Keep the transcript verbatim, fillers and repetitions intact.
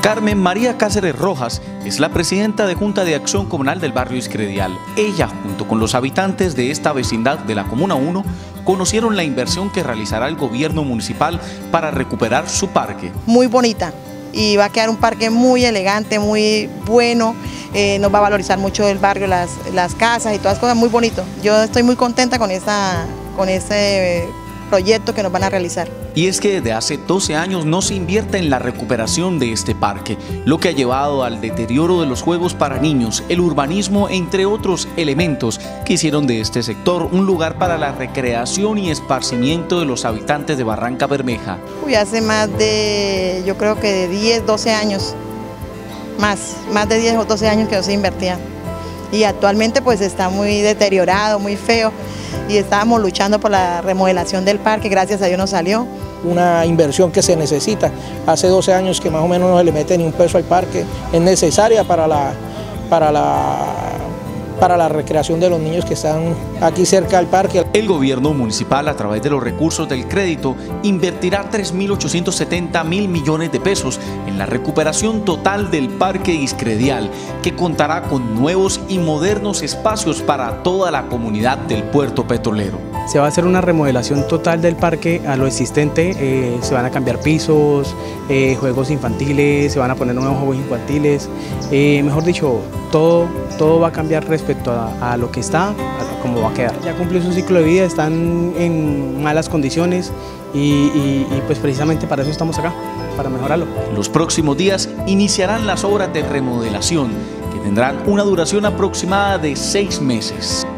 Carmen María Cáceres Rojas es la presidenta de Junta de Acción Comunal del barrio Iscredial. Ella, junto con los habitantes de esta vecindad de la Comuna uno, conocieron la inversión que realizará el gobierno municipal para recuperar su parque. Muy bonita y va a quedar un parque muy elegante, muy bueno, eh, nos va a valorizar mucho el barrio, las, las casas y todas las cosas, muy bonito. Yo estoy muy contenta con, esta, con este proyecto que nos van a realizar. Y es que desde hace doce años no se invierte en la recuperación de este parque, lo que ha llevado al deterioro de los juegos para niños, el urbanismo, entre otros elementos que hicieron de este sector un lugar para la recreación y esparcimiento de los habitantes de Barranca Bermeja. Uy, hace más de, yo creo que de diez, doce años, más, más de diez o doce años que no se invertía. Y actualmente pues está muy deteriorado, muy feo, y estábamos luchando por la remodelación del parque, gracias a Dios nos salió. Una inversión que se necesita, hace doce años que más o menos no se le mete ni un peso al parque, es necesaria para la, para la, para la recreación de los niños que están aquí cerca del parque. El gobierno municipal, a través de los recursos del crédito, invertirá tres mil ochocientos setenta mil millones de pesos en la recuperación total del parque Iscredial, que contará con nuevos y modernos espacios para toda la comunidad del puerto petrolero. Se va a hacer una remodelación total del parque a lo existente, eh, se van a cambiar pisos, eh, juegos infantiles, se van a poner nuevos juegos infantiles, eh, mejor dicho, todo, todo va a cambiar respecto a, a lo que está, a cómo va a quedar. Ya cumplió su ciclo de vida, están en malas condiciones y, y, y pues precisamente para eso estamos acá, para mejorarlo. En los próximos días iniciarán las obras de remodelación, que tendrán una duración aproximada de seis meses.